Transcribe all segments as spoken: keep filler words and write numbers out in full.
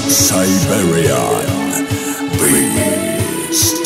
Siberian Beast.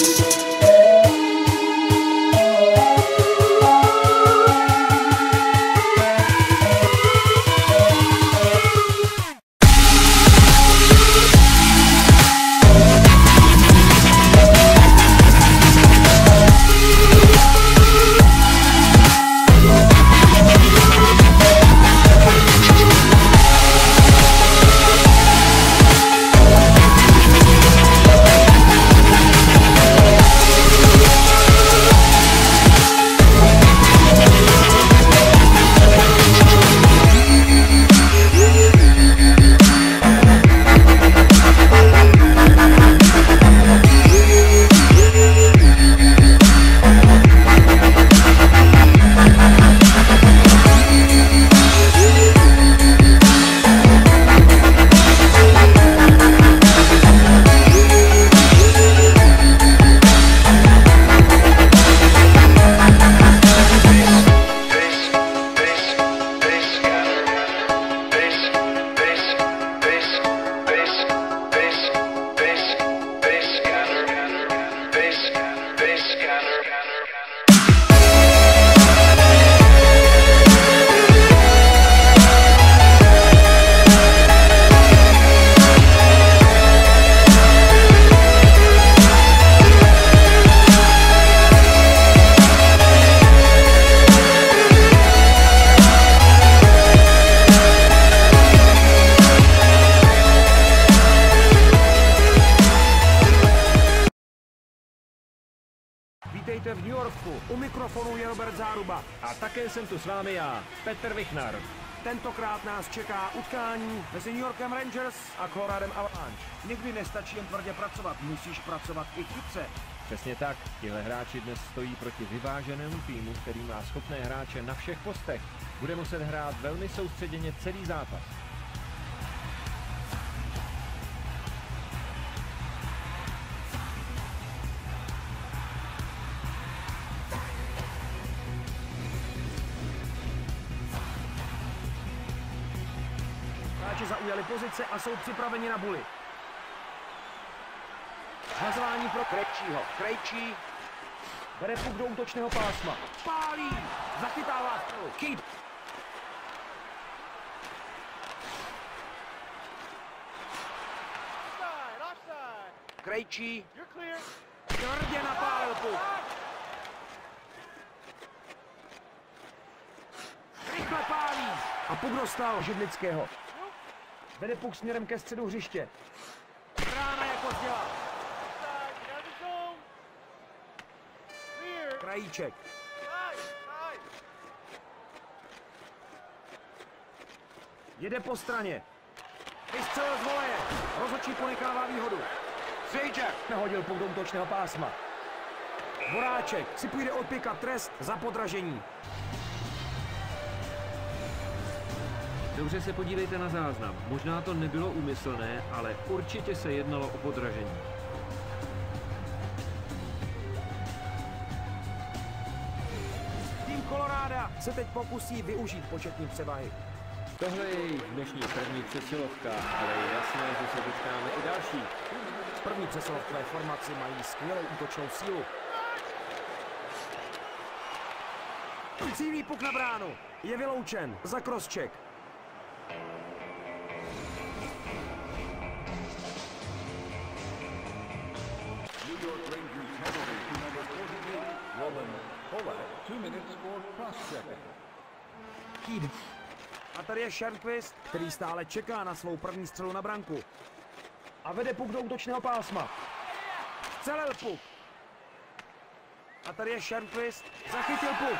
Vítejte v New Yorku. U mikrofonu je Robert Záruba. A také jsem tu s vámi já, Petr Vichnar. Tentokrát nás čeká utkání mezi New Yorkem Rangers a Coloradem Avalanche. Někdy nestačí jen tvrdě pracovat, musíš pracovat i chytře. Přesně tak, tihle hráči dnes stojí proti vyváženému týmu, který má schopné hráče na všech postech. Bude muset hrát velmi soustředěně celý zápas. Hráči zaujali pozice a jsou připraveni na buly. Hazování pro Krejčího. Krejčí bere puk do útočného pásma. Pálí! Zachytává střelu. Keep! Krejčí tvrdě napálil puk. Rychle pálí! A puk dostal Židlického. Vede puk směrem ke středu hřiště. Rána jako zděla. Krajíček. Jede po straně. Vystřelil z voleje. Rozhodčí ponechává výhodu. Zajac nehodil puk do útočného pásma. Voráček si půjde odpěkat trest za podražení. Dobře se podívejte na záznam. Možná to nebylo úmyslné, ale určitě se jednalo o podražení. Tým Colorada se teď pokusí využít početní převahy. Tohle je jejich dnešní první přesilovka, ale je jasné, že se dočkáme i další. V první přesilovkové formaci mají skvělou útočnou sílu. Cílí puk na bránu. Je vyloučen za crosscheck. Keed. A tady je Sharnqvist, který stále čeká na svou první střelu na branku. A vede puk do útočného pásma. Střelil puk. A tady je Sharnqvist, zachytil puk.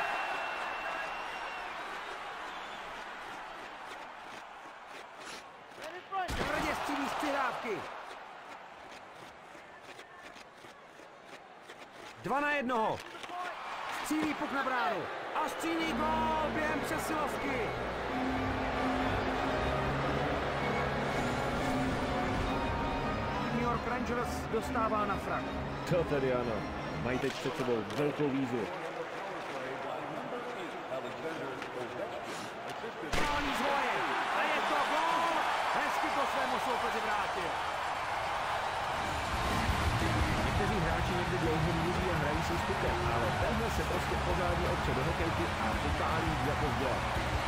Tvrdě střílí z přihrávky. Dva na jednoho. Střílí puk na bránu. A střílí gól během přesilovky. New York Rangers dostává na frak. To tedy ano. Mají teď před sebou velkou výzvu. Pálí z voleje. A je to gól. Hezky to svému soupeři vrátil. se prostě pořádně opře do hokejky a popálí, jak ho dělat.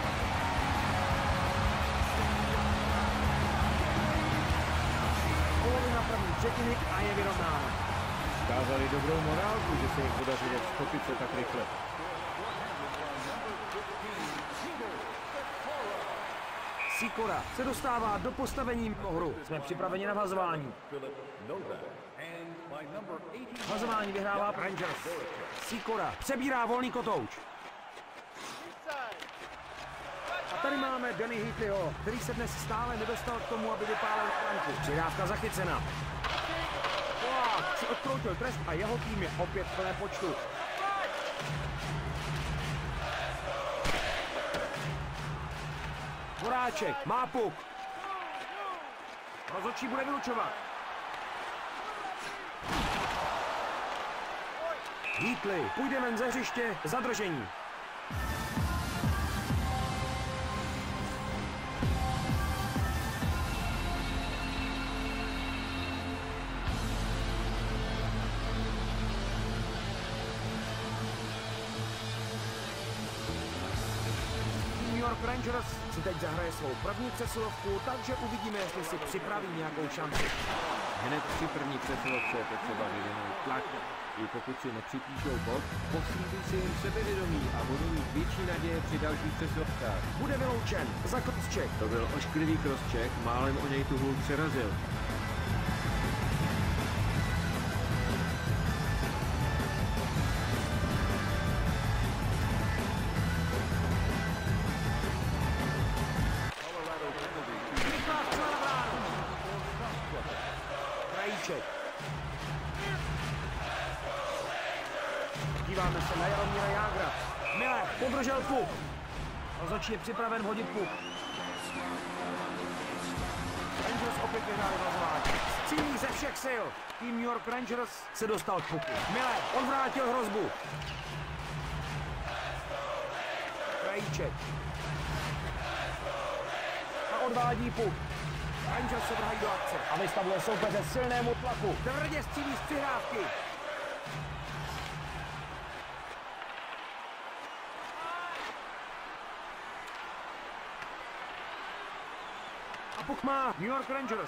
Polovina první třetiny a je vyrovnána. Ukázali dobrou morálku, že se jim podařilo vstopit se tak rychle. Sikora se dostává do postavení mimo hru. Jsme připraveni na vhazování. Vhazování vyhrává Rangers. Sikora přebírá volný kotouč. A tady máme Danny Heatleyho, který se dnes stále nedostal k tomu, aby vypálil branku. Přidávka zachycena. Wow, si odkroutil trest a jeho tým je opět v plném počtu. Horáček má puk. Rozhodčí bude vylučovat. Heatley půjde ven ze hřiště, zadržení. Rangers si teď zahraje svou první přesilovku, takže uvidíme, jestli si připraví nějakou šanci. Hned při první přesilovce je potřeba vyvinout tlak. I pokud si nepřipíšou bod, posílí si jim sebevědomí a budou mít větší naděje při dalších přesilovkách. Bude vyloučen za crosscheck. To byl ošklivý crosscheck, málem o něj tu hůl přerazil. Díváme se na Jaromíra Jágra. Miller podržel puk. Rozhodčí je připraven hodit puk. Rangers opět vyhráli vhazování. Střílí ze všech sil. Tým New York Rangers se dostal k puku. Miller odvrátil hrozbu. Krajíček. A odvádí puk. Rangers se vrhají do akce a vystavuje soupeře silnému tlaku. Tvrdě střílí z přihrávky. A puk má New York Rangers.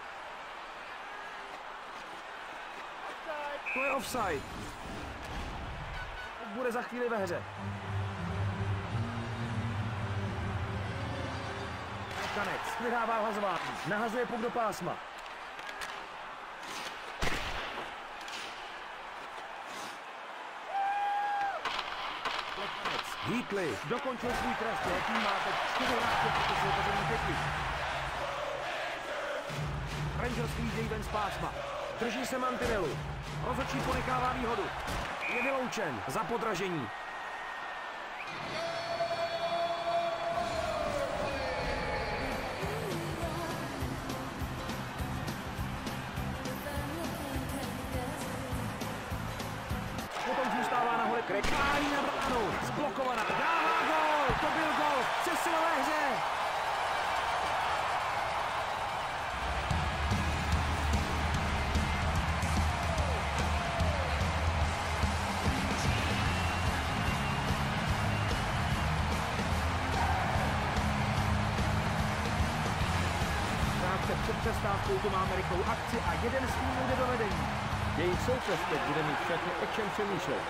To je offside. Bude za chvíli ve hře. Kanec vydává vhazování. Nahazuje puk do pásma. Heatley dokončil svůj trest. Jeho tým má teď čtyři hráče proti soupeření pěti. Rangers vyjíždějí ven z pásma. Drží se mantinelu. Rozhodčí ponechává výhodu. Je vyloučen za podražení. Potom zůstává nahoře Craig. Pálí na bránu. Zblokovaná. Dává gól. To byl gól v přesilové hře. Před přestávkou tu máme rychlou akci a jeden z týmů jde do vedení. Jejich soupeř teď bude mít všechny o čem přemýšlet.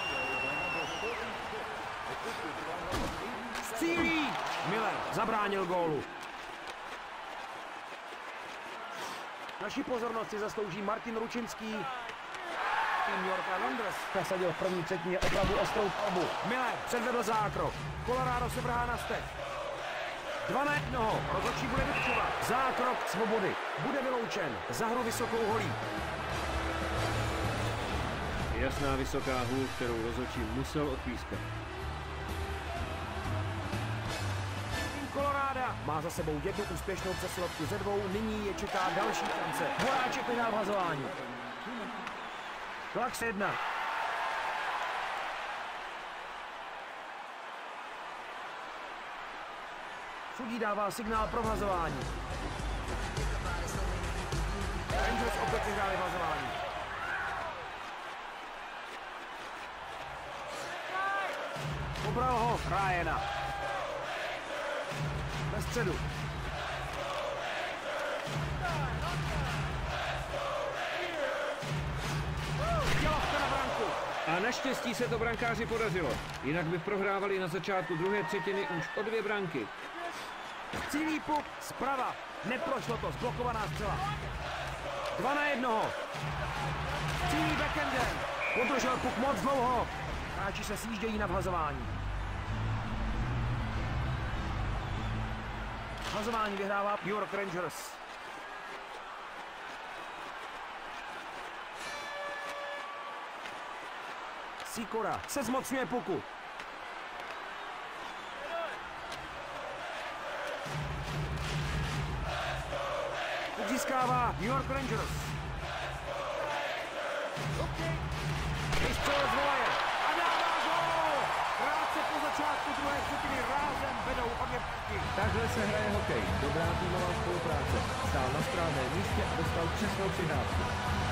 Střílí! Miller zabránil gólu. Naši pozornost si zaslouží Martin Ručinský. Tým New York Rangers nasadil v první třetině opravdu ostrou palbu. Miller předvedl zákrok. Colorado se vrhá na step. Dva na jednoho. Rozhodčí bude vylučovat. Zákrok Svobody. Bude vyloučen. Za hru vysokou holí. Jasná vysoká hůl, kterou rozhodčí musel odpískat. Colorado má za sebou jednu úspěšnou přesilovku ze dvou. Nyní je čeká další šance. Horáček vydá vhazování. Tlak se jedna. Sudí dává signál pro vhazování. Rangers opět vyhráli vhazování. Obral ho Ryana. Ve středu. Dělavka na branku. A naštěstí se to brankáři podařilo. Jinak by prohrávali na začátku druhé třetiny už o dvě branky. Cílí puk zprava. Neprošlo to, zblokovaná střela. Dva na jednoho. Cílí backendem. Podržel puk moc dlouho. Hráči se sjíždějí na vhazování. Vhazování vyhrává New York Rangers. Sikora se zmocňuje puku. Puk získává New York Rangers. Vystřelil z voleje a dává gól! Krátce po začátku druhé třetiny rázem vedou obě puky. Takhle se hraje hokej. Dobrá týmová spolupráce. Stál na správném místě a dostal přesnou přihrávku.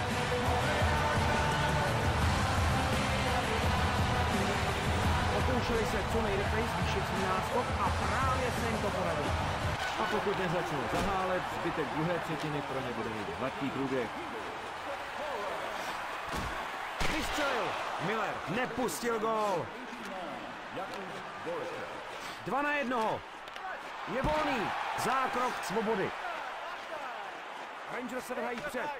Pokoušeli se co nejrychleji zvýšit svůj náskok a právě se jim to povedlo. A pokud nezačnou zahálet, zbytek druhé třetiny pro ně bude mít hladký průběh. Vystřelil! Miller nepustil gól. Dva na jednoho. Je volný. Zákrok svobody. Rangers se vrhají před.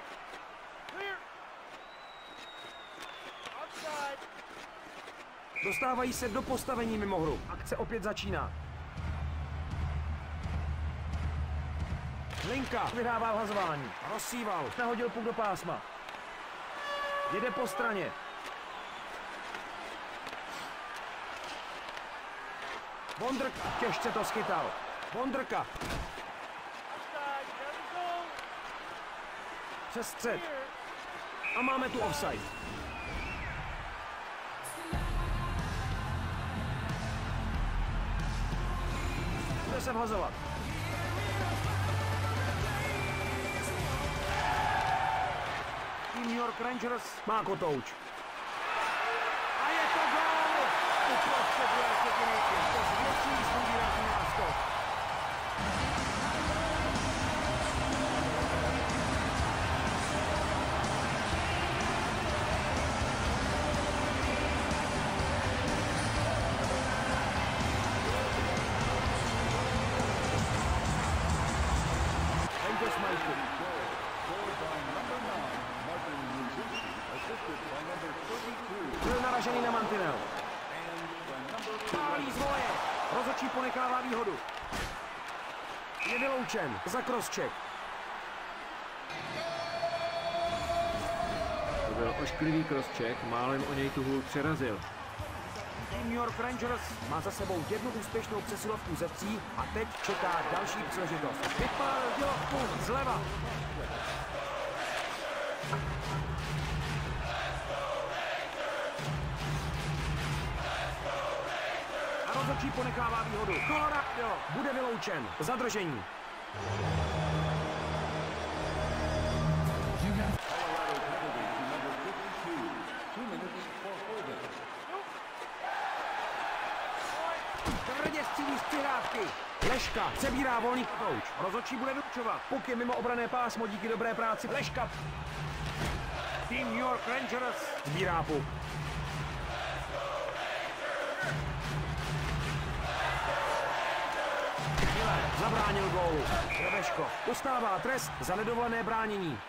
Dostávají se do postavení mimo hru. Akce opět začíná. Linka vyhrává vhazování. Rozsíval. Nahodil puk do pásma. Jede po straně. Vondrka těžce to schytal. Vondrka. Přes střed. A máme tu offside. Bude se vhazovat. New York Rangers má kotouč. A je to gól! Uprostřed druhé třetiny ještě zvětší svůj výrazný náskok. Rangers mají puk. Byl naražený na mantinel. Pálí z voleje. Rozhodčí ponechává výhodu. Je vyloučen za crosscheck. To byl ošklivý crosscheck, málem o něj tu hůl přerazil. New York Rangers má za sebou jednu úspěšnou přesilovku ze tří a teď čeká další příležitost. Vypálil dělovku zleva. A rozhodčí ponechává výhodu. Colorado bude vyloučen. Zadržení. Tvrdě střílí z přihrávky. Leška přebírá volný kouč. Rozhodčí bude vyučovat. Puk je mimo obranné pásmo díky dobré práci. Leška. Tým New York Rangers sbírá puk. Miller zabránil gólu. Rebeško dostává trest za nedovolené bránění.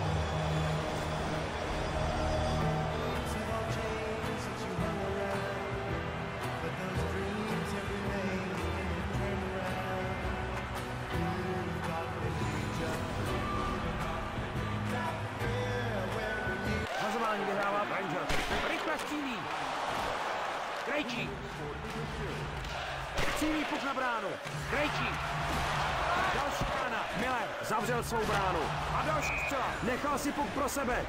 Hazování vyhrává Rangers. Rychle střílí. Krejčí. Střílí puk na bránu. Krejčí. Další brána. Miller zavřel svou bránu. A další střela. Nechal si puk pro sebe.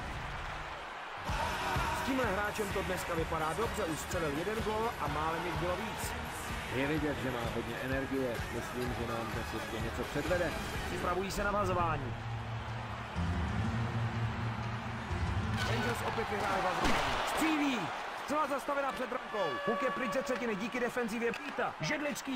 S tímhle hráčem to dneska vypadá dobře. Ustřelil jeden gól a málem jich bylo víc. Je vidět, že má hodně energie. Myslím, že nám dnes ještě něco předvede. Připravují se na vazování. Rangers opět vyhráli vazování. Střílí. Střela zastavená před brankou. Puk je pryč ze třetiny díky defenzivě Píta. Židlický.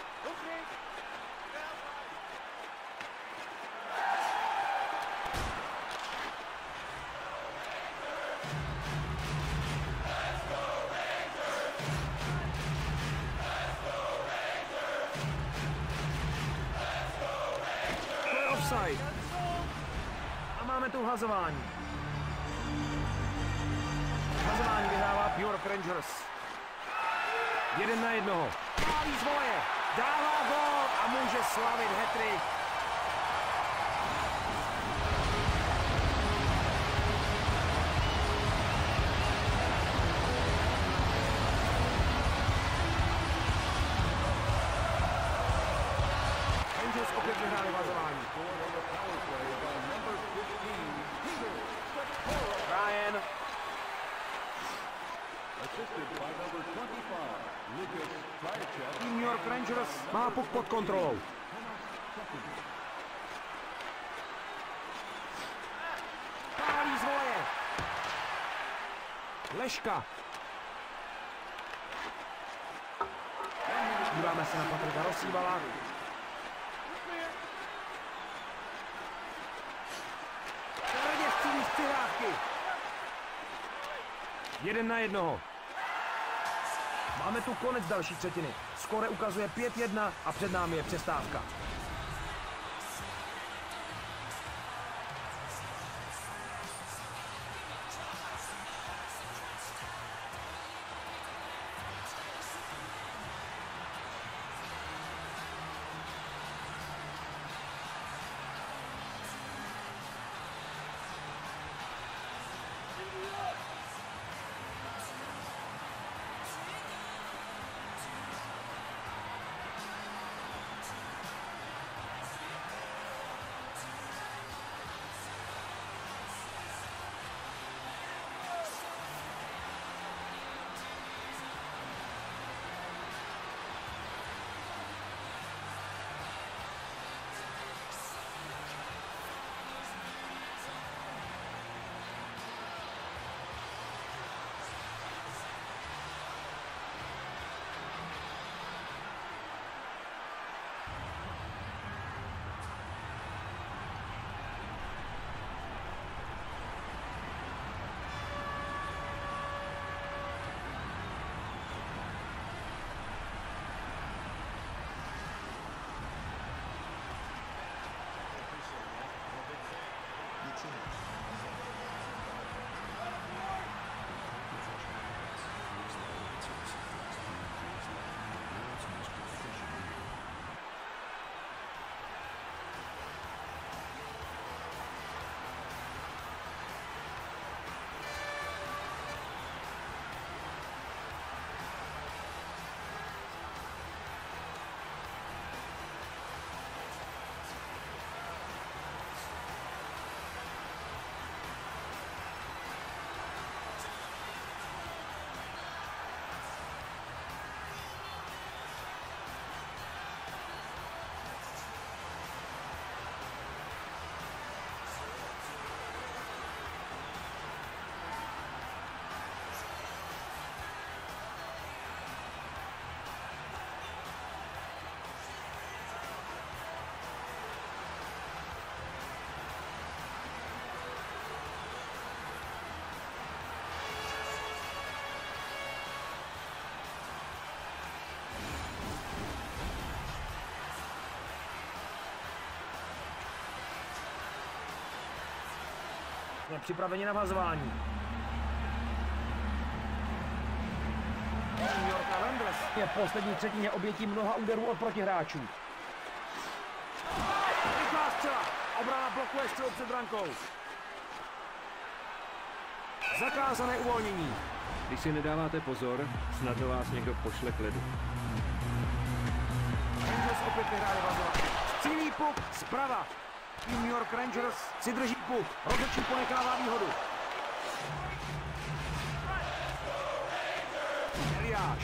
To je offside. A máme tu hazování. Hazování vyhrává New York Rangers. Jeden na jednoho. Pálí z voleje. Dává gól a může slavit hat-trick. Rangers opět vyhráli hazování. Ryan. Tým New York Rangers má puk pod kontrolou. Pálí z voleje. Leška. Díváme se na Patrika Rosívala. Tvrdě střílí z přihrávky. Jeden na jednoho. Máme tu konec další třetiny. Skóre ukazuje pět jedna a před námi je přestávka. Jsme připraveni na vazování. New York Rangers je v poslední třetině obětí mnoha úderů od protihráčů. Rychlá střela. Obrana blokuje střelu před brankou. Zakázané uvolnění. Když si nedáváte pozor, snad ho vás někdo pošle k ledu. Rangers opět vyhráli vazování. Střílí puk zprava. Tým New York Rangers si drží puk. Rozhodčí ponechává výhodu. Eliáš.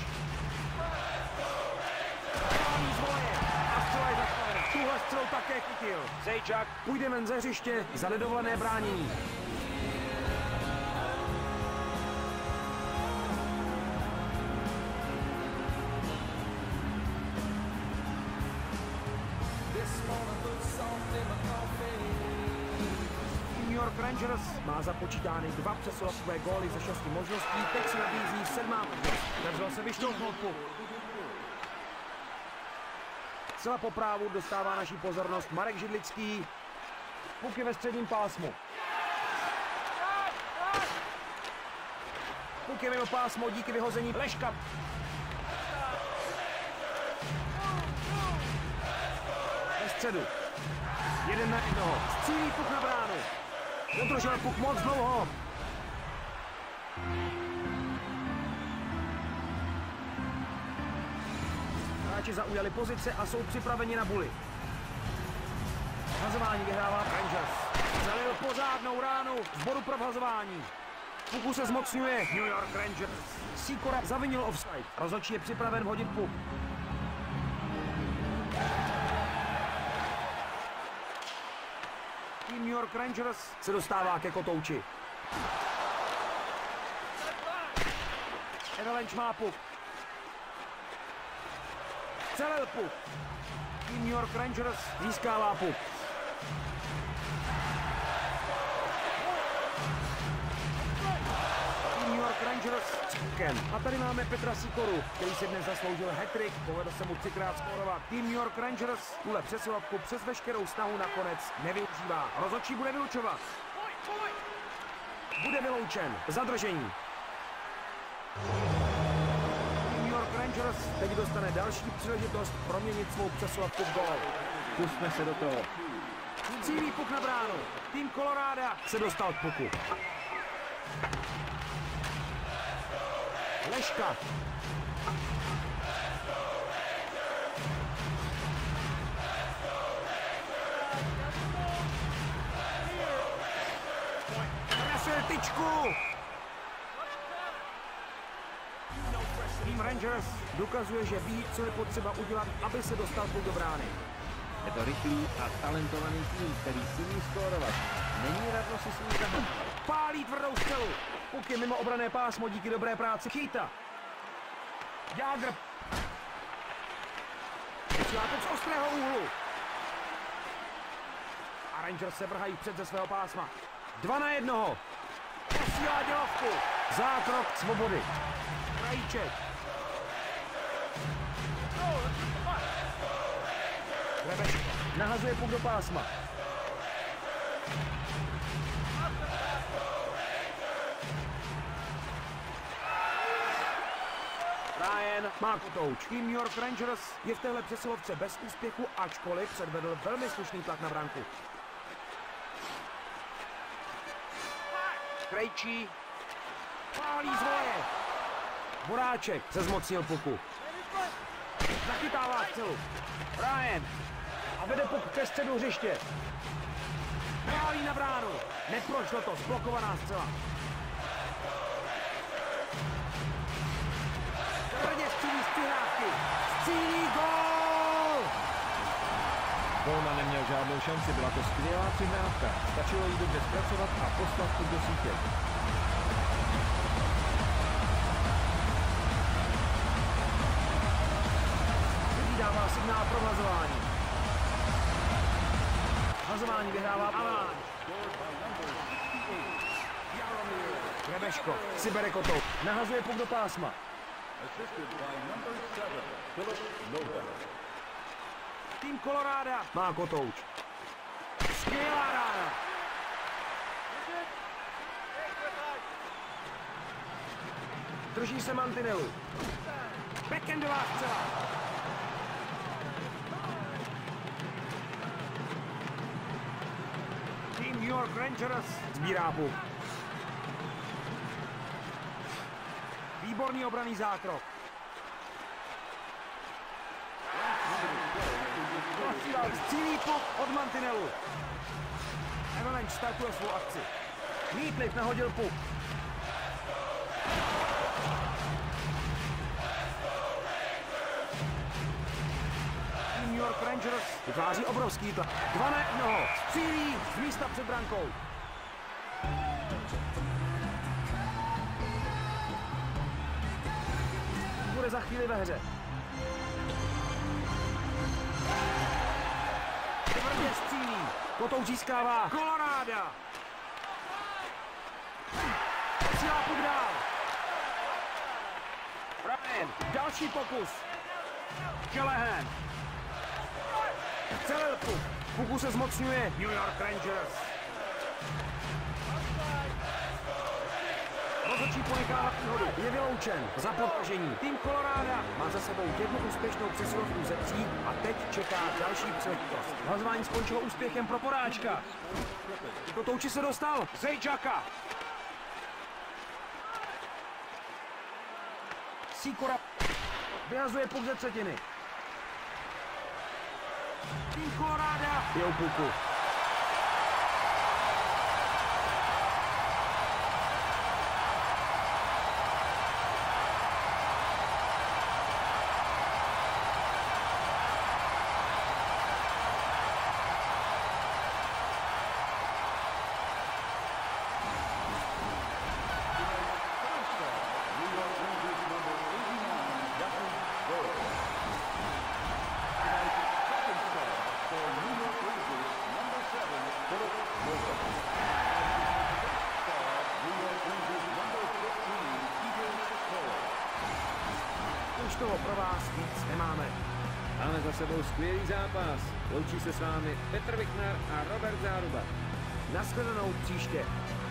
Pálí z voleje. A střela je zastavená. Tuhle střelu také chytil. Zajac půjde ven ze hřiště za nedovolené bránění. York Rangers má započítány dva přesilovkové góly ze šesti možností, teď se nabízí sedmá možnost. Dařilo se vyšťouchnout puk. Zcela po právu dostává naší pozornost Marek Židlický. Puk je ve středním pásmu. Puk je mimo pásmo díky vyhození Leška. Ve středu. Jeden na jednoho. Střílí puk na bránu. Udržel puk moc dlouho. Hráči zaujali pozice a jsou připraveni na buly. Vhazování vyhrává Rangers. Zalil pořádnou ránu z bodu pro vhazování. Puku se zmocňuje New York Rangers. Sikora zavinil offside. Rozhodčí je připraven hodit puk. Tým New York Rangers se dostává ke kotouči. Avalanche má puk. Celel puk. Tým New York Rangers získává puk. Tým New York Rangers s pukem. A tady máme Petra Sikoru, který si dnes zasloužil hat-trick, povedl se mu třikrát skórovat. Tým New York Rangers tuhle přesilovku přes veškerou snahu nakonec nevyužívá. Rozhodčí bude vylučovat. Bude vyloučen. Zadržení. Rangers teď dostane další příležitost proměnit svou přesilovku v gól. Pustme se do toho. Cílí puk na bránu. Tým Colorado se dostal k puku. Leška. Trefil tyčku. Tým Rangers dokazuje, že ví, co je potřeba udělat, aby se dostal puk do brány. Je to rychlý a talentovaný tým, který si umí skórovat. Není radno si s ním zahrát. Pálí tvrdou střelu. Puk je mimo obranné pásmo díky dobré práci Keita. Jágr. Šlápek z ostrého úhlu. A Rangers se vrhají před ze svého pásma. Dva na jednoho. Posílá dělovku. Zákrok svobody. Krajíček. Rebeš nahazuje puk do pásma. Ryan má kotouč. Tým New York Rangers je v téhle přesilovce bez úspěchu, ačkoliv předvedl velmi slušný tlak na branku. Krejčí. Pálí z voleje. Boráček se zmocnil puku. Zachytává střelu. Ryan. A vede puk ke středu hřiště. Pálí na bránu. Neprošlo to, zblokovaná střela. Tvrdě střílí z přihrávky. Střílí gól! Golman neměl žádnou šanci, byla to skvělá přihrávka. Stačilo jí dobře zpracovat a poslat puk do sítě. Dává signál pro vhazování. Vhazování vyhrává Avalanche. Rebeško si bere kotou. Nahazuje puk do pásma. Tým Colorado má kotouč. Skvělá rána. Drží se mantinelu. Backendová střela. Tým New York Rangers sbírá puk. Výborný obranný zákrok. Střílí puk od mantinelu. Avalanche startuje svou akci. Neathliff nahodil puk. New York Rangers vytváří obrovský tlak. Dva na jednoho. Střílí z místa před brankou. Bude za chvíli ve hře. Tvrdě střílí. Kotou získává Colorado. posílá puk dál. Brian, další pokus. Callahan. Celel puk. Puku se zmocňuje New York Rangers. Rozhodčí ponechává výhodu. Je vyloučen za podtažení. Tým Colorado má za sebou jednu úspěšnou přesilovku ze tří a teď čeká další příležitost. Hlasování skončilo úspěchem pro poráčka. Do touči se dostal Zajaca. Sikora vyhazuje puk ze třetiny. Tým Colorado je u puku. Už toho pro vás víc nemáme. Máme za sebou skvělý zápas. Loučí se s vámi Petr Viknar a Robert Záruba. Nashledanou příště.